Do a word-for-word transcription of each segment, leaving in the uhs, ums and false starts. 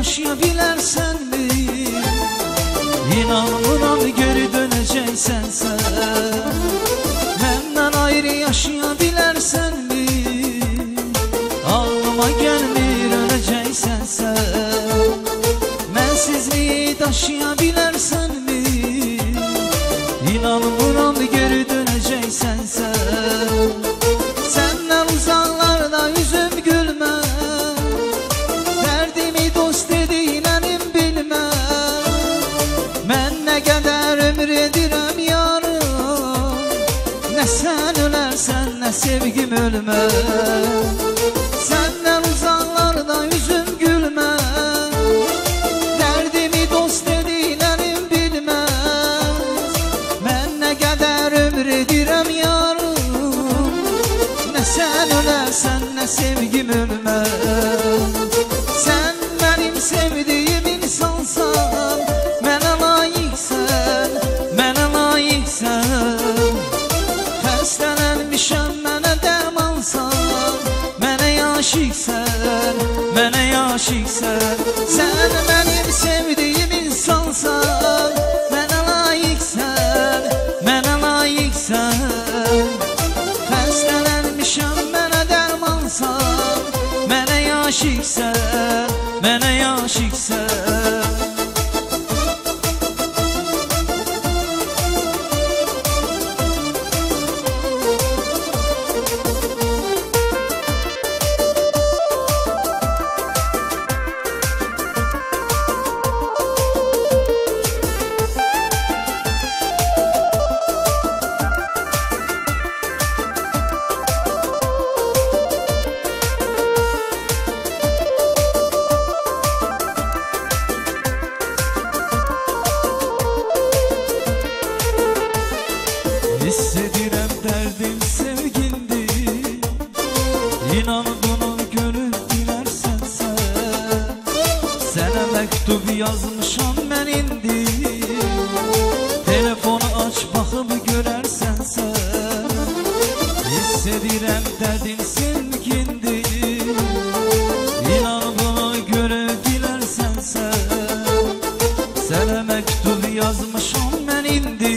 yaşayabilərsən mi? İnanmıram geri dönəcəksən sən. Məndən ayrı yaşayabilərsən mi? Ağlıma gəlmir öləcəksən sən. Mənsizliyi daşıyabilərsən mi? İnanmıram geri dönəcəksən sən. Səndən uzaqlarda üzüm gülmər, dərdimi dost edinənim bilmər. Mən nə qədər ömür edirəm yarım, nə sən ölərsən, nə sevgim ölmər. Səndən uzaqlarda üzüm gülmər, dərdimi dost edinənim bilmər. Mən nə qədər ömür edirəm yarım, nə sən ölərsən, nə sevgim ölmər. Sən mənim sevdiyim insansan, mənə layiqsən, mənə layiqsən. Xəstələnmişəm, mənə dərmansan, mənə aşiqsən, mənə aşiqsən. Sən mənim sevdiyim insansan, mənə layiqsən, mənə layiqsən. Xəstələnmişəm, mənə dərmansan, mənə aşiqsən, mənə aşiqsən. Hiss edirəm dərdim sevgindir, İnan bunu görüb bilərsən sən. Sənə məktub yazmışam mən indi, telefonu aç baxıb görərsən sən. Hiss edirəm dərdim sevgindir, İnan bunu görüb bilərsən sən. Sənə məktub yazmışam mən indi,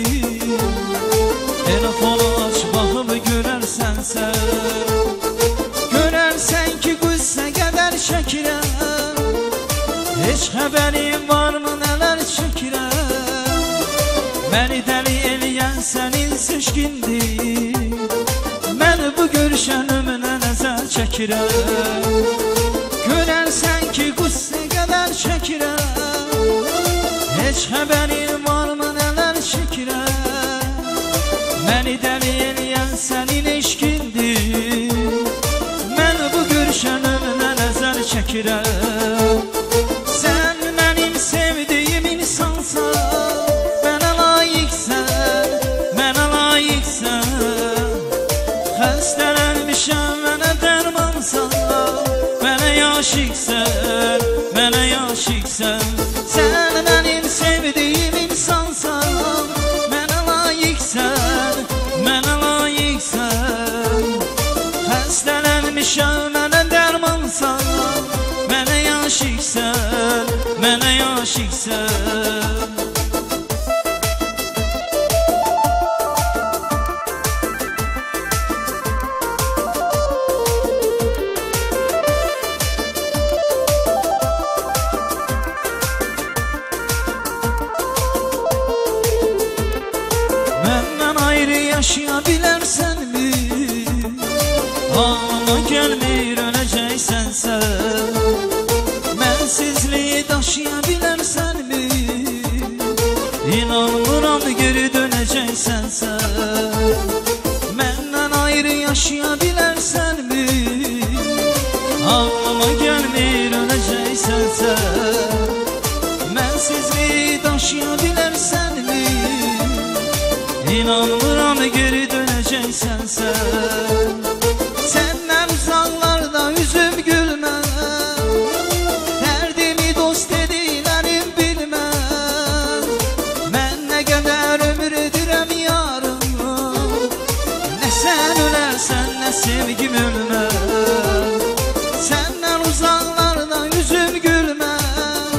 telefonu aç baxıb görərsən sən. Görərsən ki qüssə qədər çəkirəm, heç xəbərin varmı nələr çəkirəm. Məni dəli eləyən sənin seçkindir, mən bu görüşənimlə nəzər çəkirəm. Görərsən ki qüssə qədər çəkirəm, heç xəbərin varmı nələr çəkirəm. Məni dəli eləyən sənin eşkindir, mən bu görüşənimlə nəzər çəkirəm. Sən mənim sevdiyim insansan, mənə layiqsən, mənə layiqsən. Xəstələnmişəm, mənə dərmansan, mənə aşiqsən, mənə aşiqsən. Sən mənim sevdiyim insansan, mənə layiqsən, mənə layiqsən. Xəstələnmişəm, mənə dərmansan, mənə aşiqsən, mənə aşiqsən. Məndən ayrı yaşayabilərsən mi? Ağlıma gəlmir öləcəksən sən. Mənsizliyi daşıyabilərsən mi? İnanmıram geri dönəcəksən sən. Məndən ayrı yaşayabilərsən mi? Ağlıma gəlmir öləcəksən sən. Mənsizliyi daşıyabilərsən mi? İnanmıram geri dönəcəksən sən. Səndən uzaqlarda üzüm gülmər, dərdimi dost edinənim bilmər. Mən nə qədər ömür edirəm yarım, nə sən ölərsən, nə sevgim ölmər. Səndən uzaqlarda üzüm gülmər,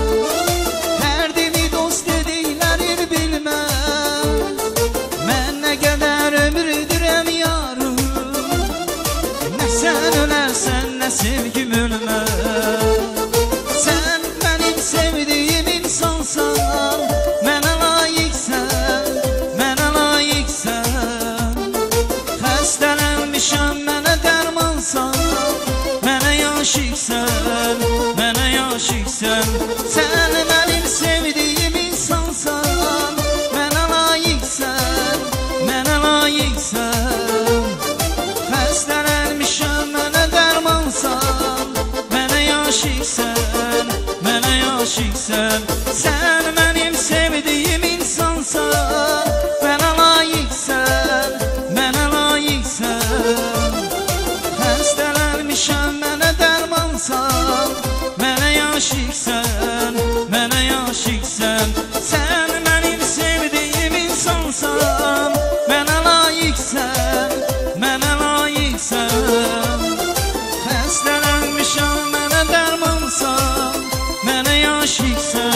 aşıqsən, mənə aşıqsən. Sən mənim sevdiyim insansan, mənə layiqsən, mənə layiqsən. Xəstələnmişəm, mənə dərmansan, mənə aşıqsən, mənə aşıqsən. Sən mənim sevdiyim insansan, mənə layiqsən, mənə layiqsən. Xəstələnmişəm, mənə dərmansan, mənə aşıqsən, mənə aşıqsən. Sən mənim sevdiyim insansan, mənə layiqsən, mənə layiqsən. Xəstələnmişəm, mənə dərmansan, mənə aşıqsən.